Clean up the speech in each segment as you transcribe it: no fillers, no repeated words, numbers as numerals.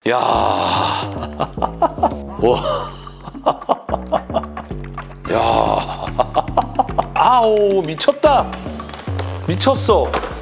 야, 와, 야, 아우 미쳤다, 미쳤어.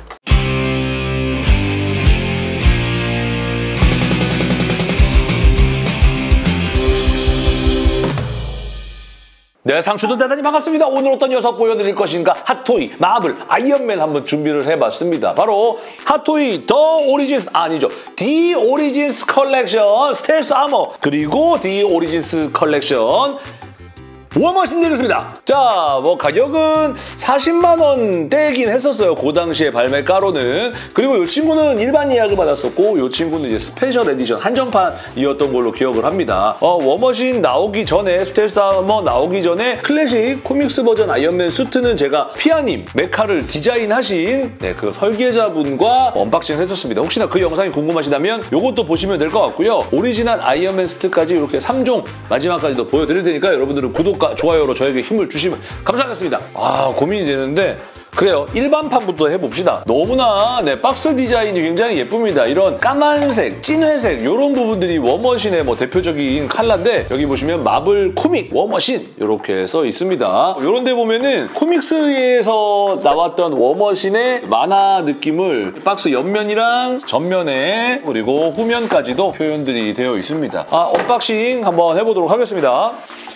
네, 상추도 대단히 반갑습니다. 오늘 어떤 녀석 보여드릴 것인가? 핫토이, 마블, 아이언맨 한번 준비를 해봤습니다. 바로 핫토이 더 오리진스, 아니죠. 디 오리진스 컬렉션 스텔스 아머, 그리고 디 오리진스 컬렉션 워머신 내렸습니다. 자, 뭐 가격은 40만 원대이긴 했었어요. 그 당시에 발매가로는. 그리고 이 친구는 일반 예약을 받았었고 이 친구는 이제 스페셜 에디션 한정판이었던 걸로 기억을 합니다. 워머신 나오기 전에, 스텔스 아머 나오기 전에 클래식 코믹스 버전 아이언맨 수트는 제가 피아님 메카를 디자인하신 그 설계자분과 언박싱을 했었습니다. 혹시나 그 영상이 궁금하시다면 이것도 보시면 될 것 같고요. 오리지널 아이언맨 수트까지 이렇게 3종 마지막까지도 보여드릴 테니까 여러분들은 구독과 좋아요로 저에게 힘을 주시면 감사하겠습니다. 아, 고민이 되는데 그래요. 일반판부터 해봅시다. 너무나 박스 디자인이 굉장히 예쁩니다. 이런 까만색, 찐회색 이런 부분들이 워머신의 뭐 대표적인 컬러인데 여기 보시면 마블 코믹 워머신 이렇게 써 있습니다. 이런 데 보면은 코믹스에서 나왔던 워머신의 만화 느낌을 박스 옆면이랑 전면에 그리고 후면까지도 표현들이 되어 있습니다. 언박싱 한번 해보도록 하겠습니다.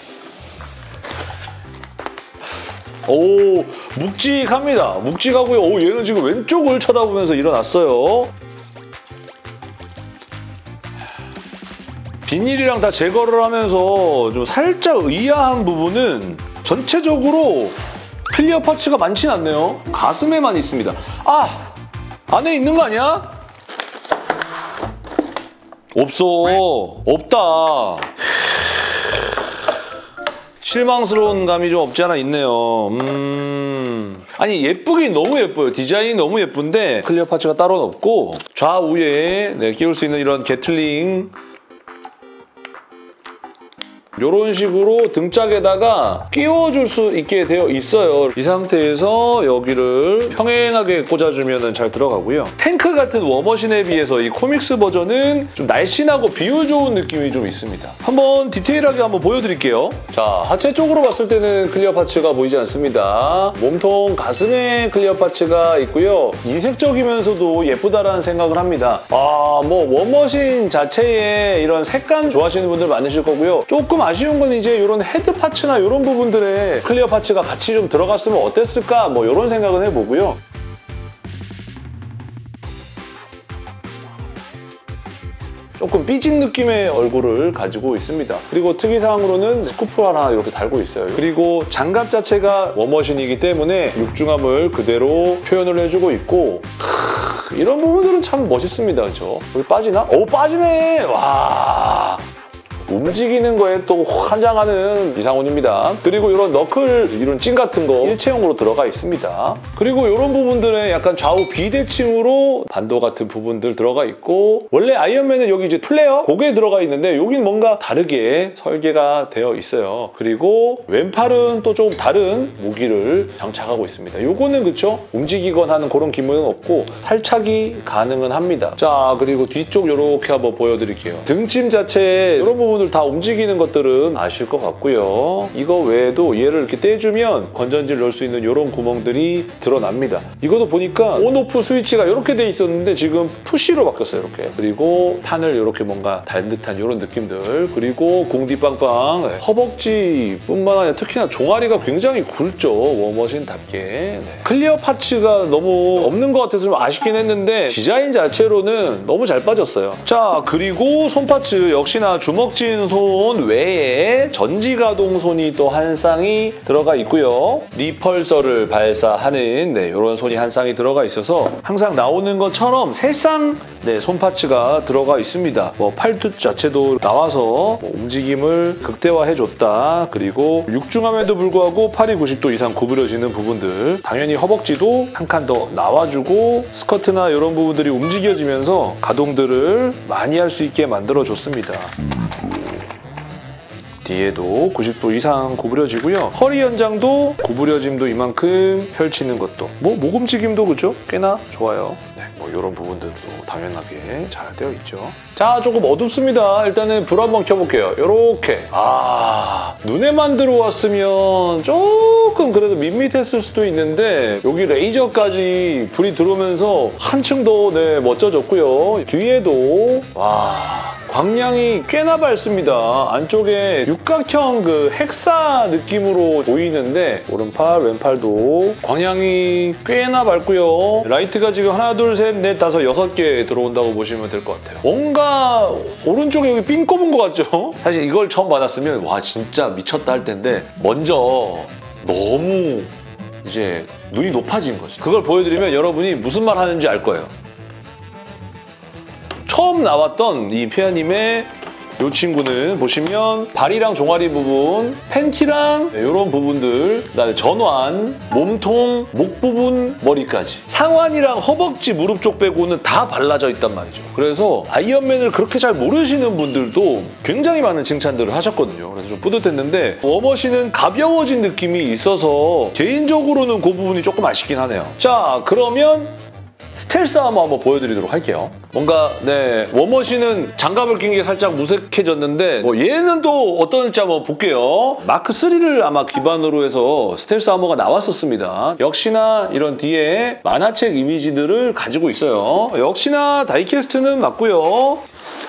오, 묵직합니다. 묵직하고요. 오, 얘는 지금 왼쪽을 쳐다보면서 일어났어요. 비닐이랑 다 제거를 하면서 좀 살짝 의아한 부분은 전체적으로 클리어 파츠가 많진 않네요. 가슴에만 있습니다. 아! 안에 있는 거 아니야? 없어. 없다. 실망스러운 감이 좀 없지 않아 있네요. 아니, 예쁘긴 너무 예뻐요. 디자인이 너무 예쁜데 클리어 파츠가 따로는 없고 좌우에 끼울 수 있는 이런 게틀링 이런 식으로 등짝에다가 끼워줄 수 있게 되어 있어요. 이 상태에서 여기를 평행하게 꽂아주면 잘 들어가고요. 탱크 같은 워머신에 비해서 이 코믹스 버전은 좀 날씬하고 비율 좋은 느낌이 좀 있습니다. 한번 디테일하게 한번 보여드릴게요. 자, 하체 쪽으로 봤을 때는 클리어 파츠가 보이지 않습니다. 몸통 가슴에 클리어 파츠가 있고요. 이색적이면서도 예쁘다라는 생각을 합니다. 뭐 워머신 자체에 이런 색감 좋아하시는 분들 많으실 거고요. 조금 아쉬운 건 이제 이런 헤드 파츠나 이런 부분들에 클리어 파츠가 같이 좀 들어갔으면 어땠을까 뭐 이런 생각은 해보고요. 조금 삐진 느낌의 얼굴을 가지고 있습니다. 그리고 특이사항으로는 스쿠프 하나 이렇게 달고 있어요. 그리고 장갑 자체가 워머신이기 때문에 육중함을 그대로 표현을 해주고 있고 이런 부분들은 참 멋있습니다. 그렇죠? 여기 빠지나? 오, 빠지네! 와... 움직이는 거에 또 환장하는 이상훈입니다. 그리고 이런 너클, 이런 찐 같은 거 일체형으로 들어가 있습니다. 그리고 이런 부분들에 약간 좌우 비대칭으로 반도 같은 부분들 들어가 있고 원래 아이언맨은 여기 이제 플레어? 그게 들어가 있는데 여긴 뭔가 다르게 설계가 되어 있어요. 그리고 왼팔은 또 조금 다른 무기를 장착하고 있습니다. 요거는 그쵸? 움직이거나 하는 그런 기능은 없고 탈착이 가능은 합니다. 자, 그리고 뒤쪽 이렇게 한번 보여드릴게요. 등짐 자체에 이런 부분 다 움직이는 것들은 아실 것 같고요. 이거 외에도 얘를 이렇게 떼주면 건전지를 넣을 수 있는 이런 구멍들이 드러납니다. 이것도 보니까 온오프 스위치가 이렇게 돼 있었는데 지금 푸시로 바뀌었어요. 이렇게. 그리고 판을 이렇게 뭔가 단 듯한 이런 느낌들. 그리고 공디빵빵 허벅지뿐만 아니라 특히나 종아리가 굉장히 굵죠. 워머신답게. 클리어 파츠가 너무 없는 것 같아서 좀 아쉽긴 했는데 디자인 자체로는 너무 잘 빠졌어요. 자, 그리고 손 파츠 역시나 주먹질 손 외에 전지가동손이 또 한 쌍이 들어가 있고요. 리펄서를 발사하는 이런 손이 한 쌍이 들어가 있어서 항상 나오는 것처럼 세 쌍 손 파츠가 들어가 있습니다. 팔뚝 자체도 나와서 움직임을 극대화해줬다. 그리고 육중함에도 불구하고 팔이 90도 이상 구부려지는 부분들 당연히 허벅지도 한 칸 더 나와주고 스커트나 이런 부분들이 움직여지면서 가동들을 많이 할 수 있게 만들어줬습니다. 뒤에도 90도 이상 구부려지고요. 허리 연장도 구부려짐도 이만큼 펼치는 것도 뭐 목 움직임도 그죠? 꽤나 좋아요. 네, 뭐 이런 부분들도 당연하게 잘 되어 있죠. 자, 조금 어둡습니다. 일단은 불 한번 켜볼게요. 요렇게. 눈에만 들어왔으면 조금 그래도 밋밋했을 수도 있는데 여기 레이저까지 불이 들어오면서 한층 더 멋져졌고요. 뒤에도 광량이 꽤나 밝습니다. 안쪽에 육각형 그 헥사 느낌으로 보이는데 오른팔, 왼팔도 광량이 꽤나 밝고요. 라이트가 지금 하나, 둘, 셋, 넷, 다섯, 6개 들어온다고 보시면 될 것 같아요. 뭔가 오른쪽에 여기 삥 꼽은 것 같죠? 사실 이걸 처음 받았으면 와 진짜 미쳤다 할 텐데 먼저 너무 이제 눈이 높아진 거지. 그걸 보여드리면 여러분이 무슨 말 하는지 알 거예요. 처음 나왔던 이 피아님의 이 친구는 보시면 발이랑 종아리 부분, 팬티랑 이런 부분들, 그다음에 전완, 몸통, 목 부분, 머리까지 상완이랑 허벅지, 무릎 쪽 빼고는 다 발라져 있단 말이죠. 그래서 아이언맨을 그렇게 잘 모르시는 분들도 굉장히 많은 칭찬들을 하셨거든요. 그래서 좀 뿌듯했는데 워머신은 가벼워진 느낌이 있어서 개인적으로는 그 부분이 조금 아쉽긴 하네요. 자, 그러면 스텔스 아머 한번 보여드리도록 할게요. 뭔가 워머신은 장갑을 낀 게 살짝 무색해졌는데 얘는 또 어떨지 한번 볼게요. 마크 3를 아마 기반으로 해서 스텔스 아머가 나왔었습니다. 역시나 이런 뒤에 만화책 이미지들을 가지고 있어요. 역시나 다이캐스트는 맞고요.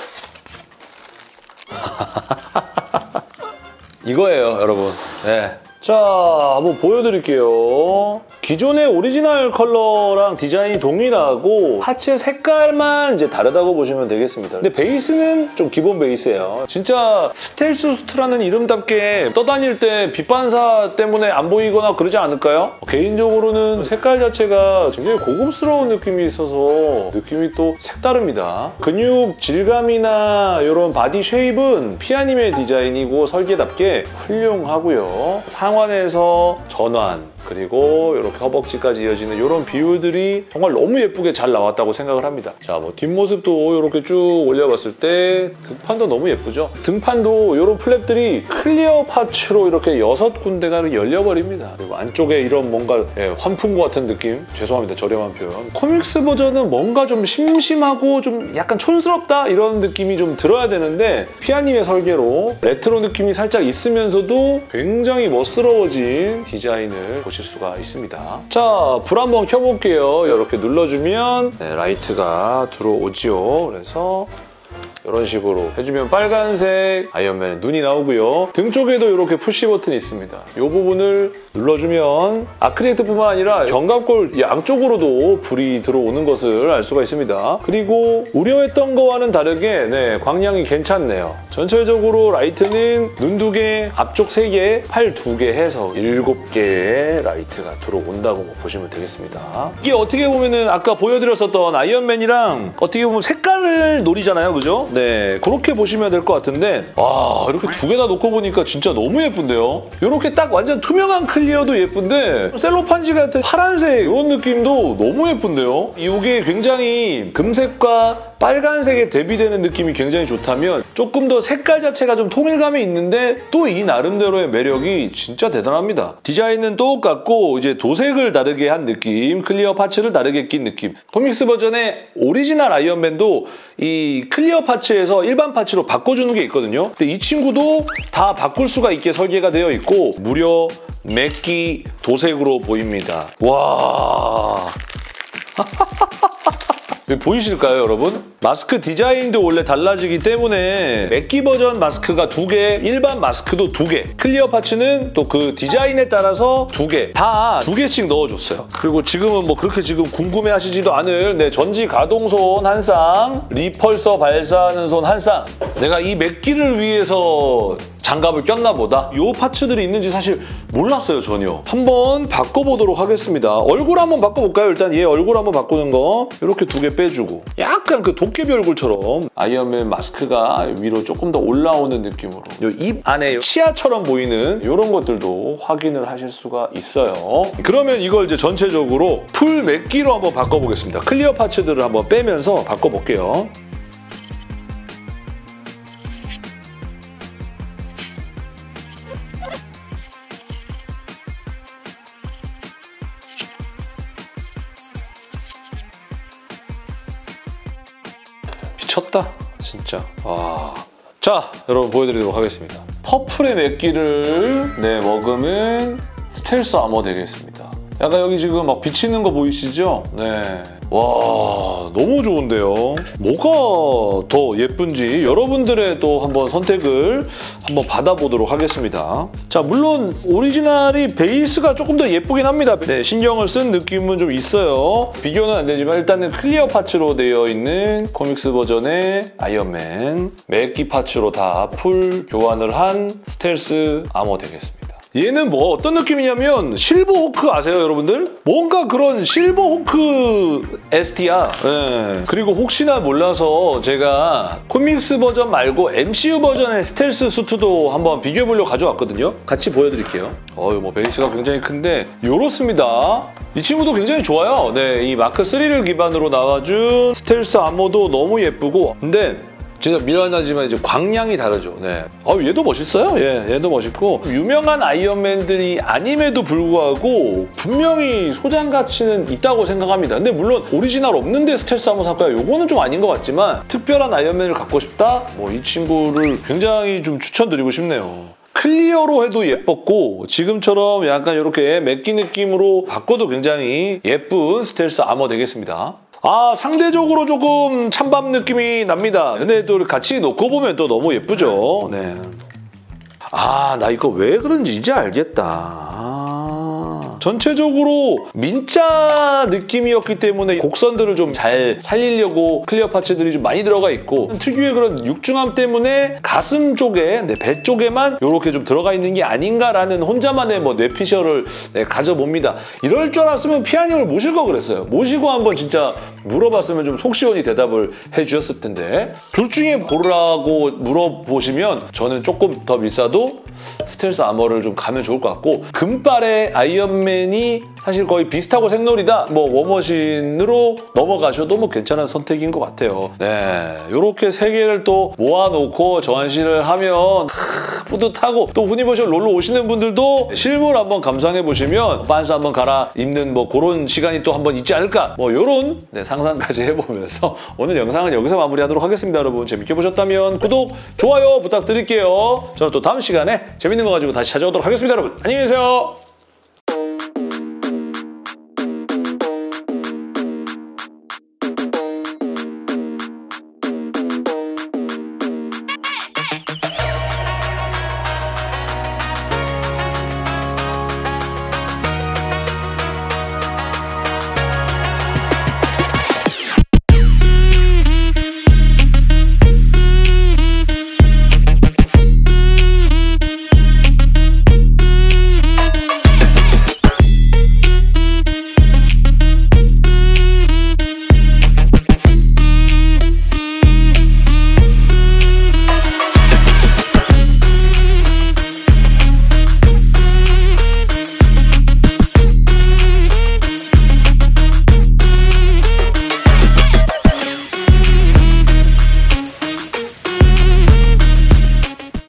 이거예요, 여러분. 네. 자, 한번 보여드릴게요. 기존의 오리지널 컬러랑 디자인이 동일하고 파츠 색깔만 이제 다르다고 보시면 되겠습니다. 근데 베이스는 좀 기본 베이스예요. 진짜 스텔스 수트라는 이름답게 떠다닐 때 빛 반사 때문에 안 보이거나 그러지 않을까요? 개인적으로는 색깔 자체가 굉장히 고급스러운 느낌이 있어서 느낌이 또 색다릅니다. 근육 질감이나 이런 바디 쉐입은 피아님의 디자인이고 설계답게 훌륭하고요. 상완에서 전완, 그리고 이렇게 허벅지까지 이어지는 이런 비율들이 정말 너무 예쁘게 잘 나왔다고 생각을 합니다. 자, 뭐 뒷모습도 이렇게 쭉 올려봤을 때 등판도 너무 예쁘죠? 등판도 이런 플랩들이 클리어 파츠로 이렇게 6군데가 열려버립니다. 그리고 안쪽에 이런 뭔가 환풍구 같은 느낌? 죄송합니다, 저렴한 표현. 코믹스 버전은 뭔가 좀 심심하고 좀 약간 촌스럽다 이런 느낌이 좀 들어야 되는데 피아님의 설계로 레트로 느낌이 살짝 있으면서도 굉장히 멋스러워진 디자인을 보실 수가 있습니다. 자, 불 한번 켜볼게요. 이렇게 눌러주면 라이트가 들어오지요. 그래서 이런 식으로 해주면 빨간색 아이언맨의 눈이 나오고요. 등 쪽에도 이렇게 푸시 버튼이 있습니다. 이 부분을 눌러주면 아크릴리트뿐만 아니라 견갑골 양쪽으로도 불이 들어오는 것을 알 수가 있습니다. 그리고 우려했던 거와는 다르게 광량이 괜찮네요. 전체적으로 라이트는 눈 2개, 앞쪽 3개, 팔 2개 해서 7개의 라이트가 들어온다고 보시면 되겠습니다. 이게 어떻게 보면은 아까 보여드렸었던 아이언맨이랑 어떻게 보면 색깔을 노리잖아요, 그죠? 네, 그렇게 보시면 될 것 같은데 이렇게 2개 다 놓고 보니까 진짜 너무 예쁜데요? 이렇게 딱 완전 투명한 클리어도 예쁜데 셀로판지 같은 파란색 이런 느낌도 너무 예쁜데요? 이게 굉장히 금색과 빨간색에 대비되는 느낌이 굉장히 좋다면 조금 더 색깔 자체가 좀 통일감이 있는데 또 이 나름대로의 매력이 진짜 대단합니다. 디자인은 똑같고 이제 도색을 다르게 한 느낌, 클리어 파츠를 다르게 낀 느낌. 코믹스 버전의 오리지널 아이언맨도 이 클리어 파츠에서 일반 파츠로 바꿔주는 게 있거든요. 근데 이 친구도 다 바꿀 수가 있게 설계가 되어 있고 무려 맥기 도색으로 보입니다. 와... 보이실까요, 여러분? 마스크 디자인도 원래 달라지기 때문에 맥기 버전 마스크가 2개, 일반 마스크도 2개, 클리어 파츠는 또 그 디자인에 따라서 2개, 다 2개씩 넣어줬어요. 그리고 지금은 뭐 그렇게 지금 궁금해하시지도 않을 전지 가동손 한 쌍, 리펄서 발사하는 손 한 쌍. 내가 이 맥기를 위해서 장갑을 꼈나 보다. 이 파츠들이 있는지 사실 몰랐어요, 전혀. 한번 바꿔보도록 하겠습니다. 얼굴 한번 바꿔볼까요? 일단 얘 얼굴 한번 바꾸는 거 이렇게 2개 빼주고 약간 그 도깨비 얼굴처럼 아이언맨 마스크가 위로 조금 더 올라오는 느낌으로 입 안에 치아처럼 보이는 이런 것들도 확인을 하실 수가 있어요. 그러면 이걸 이제 전체적으로 풀 맥기로 한번 바꿔보겠습니다. 클리어 파츠들을 한번 빼면서 바꿔볼게요. 미쳤다 진짜. 자, 여러분 보여드리도록 하겠습니다. 퍼플의 맥기를 머금은 스텔스 아머 되겠습니다. 약간 여기 지금 막 비치는 거 보이시죠? 네. 와, 너무 좋은데요. 뭐가 더 예쁜지 여러분들의 또 한번 선택을 한번 받아보도록 하겠습니다. 자, 물론 오리지널이 베이스가 조금 더 예쁘긴 합니다. 네, 신경을 쓴 느낌은 좀 있어요. 비교는 안 되지만 일단은 클리어 파츠로 되어 있는 코믹스 버전의 아이언맨, 맥기 파츠로 다 풀 교환을 한 스텔스 아머 되겠습니다. 얘는 뭐 어떤 느낌이냐면 실버 호크 아세요, 여러분들? 뭔가 그런 실버 호크 ST야. 네. 그리고 혹시나 몰라서 제가 코믹스 버전 말고 MCU 버전의 스텔스 수트도 한번 비교해보려고 가져왔거든요. 같이 보여드릴게요. 뭐 베이스가 굉장히 큰데 요렇습니다. 이 친구도 굉장히 좋아요. 네, 이 마크 3를 기반으로 나와준 스텔스 아머도 너무 예쁘고, 근데 진짜 미안하지만 이제 광량이 다르죠. 네. 얘도 멋있어요. 얘도 멋있고 유명한 아이언맨들이 아님에도 불구하고 분명히 소장 가치는 있다고 생각합니다. 근데 물론 오리지널 없는데 스텔스 아머 살까요? 요거는 좀 아닌 것 같지만 특별한 아이언맨을 갖고 싶다? 이 친구를 굉장히 좀 추천드리고 싶네요. 클리어로 해도 예뻤고 지금처럼 약간 이렇게 맥기 느낌으로 바꿔도 굉장히 예쁜 스텔스 아머 되겠습니다. 상대적으로 조금 찬밥 느낌이 납니다. 근데 또 같이 놓고 보면 또 너무 예쁘죠. 네. 나 이거 왜 그런지 이제 알겠다. 전체적으로 민자 느낌이었기 때문에 곡선들을 좀 잘 살리려고 클리어 파츠들이 좀 많이 들어가 있고 특유의 그런 육중함 때문에 가슴 쪽에, 배 쪽에만 이렇게 좀 들어가 있는 게 아닌가라는 혼자만의 뇌피셜을 가져봅니다. 이럴 줄 알았으면 피아님을 모실 거 그랬어요. 모시고 한번 진짜 물어봤으면 좀 속 시원히 대답을 해주셨을 텐데 둘 중에 고르라고 물어보시면 저는 조금 더 비싸도 스텔스 아머를 좀 가면 좋을 것 같고 금발의 아이언맨이 사실 거의 비슷하고 생놀이다. 워머신으로 넘어가셔도 괜찮은 선택인 것 같아요. 네, 이렇게 세 개를 또 모아놓고 전시를 하면 뿌듯하고 또 후니버셜 롤로 오시는 분들도 실물 한번 감상해보시면 반스 한번 갈아입는 그런 시간이 또 한번 있지 않을까 이런 상상까지 해보면서 오늘 영상은 여기서 마무리하도록 하겠습니다. 여러분 재밌게 보셨다면 구독, 좋아요 부탁드릴게요. 저는 또 다음 시간에 재밌는 거 가지고 다시 찾아오도록 하겠습니다. 여러분 안녕히 계세요.